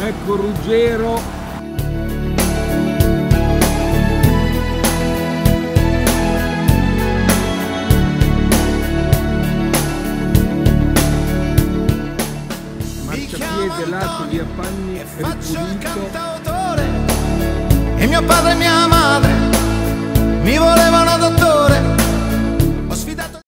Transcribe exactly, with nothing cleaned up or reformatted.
Ecco Ruggero. Marciapiede, lato di Appanni, ripulito. E mio padre e mia madre mi volevano dottore.